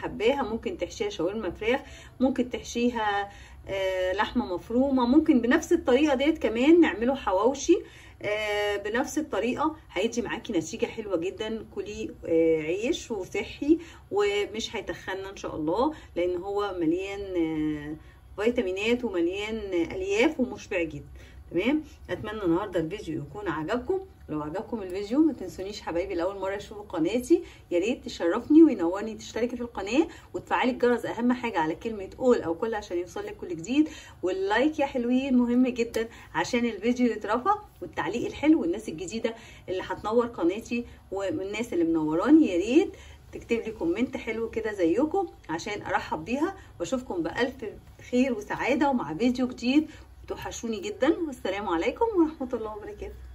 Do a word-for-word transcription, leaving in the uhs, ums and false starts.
حباها. ممكن تحشيها شاورما فراخ، ممكن تحشيها آه لحمه مفرومه، ممكن بنفس الطريقه ديت كمان نعمله حواوشي آه بنفس الطريقه، هيدي معاكي نتيجه حلوه جدا. كلي آه عيش وصحي ومش هيتخنى ان شاء الله، لان هو مليان آه فيتامينات ومليان الياف ومشبع جدا. تمام. اتمنى النهارده الفيديو يكون عجبكم. لو عجبكم الفيديو ما تنسونيش حبايبي، لاول مره تشوفوا قناتي يا ريت تشرفني وينورني تشتركي في القناه وتفعلي الجرس، اهم حاجه على كلمه اول او كل عشان يوصلك كل جديد. واللايك يا حلوين مهم جدا عشان الفيديو يترفع، والتعليق الحلو والناس الجديده اللي هتنور قناتي والناس اللي منوراني يا ريت تكتب لي كومنت حلو كده زيكم عشان ارحب بيها. واشوفكم بالف خير وسعاده ومع فيديو جديد. توحشوني جدا، والسلام عليكم ورحمه الله وبركاته.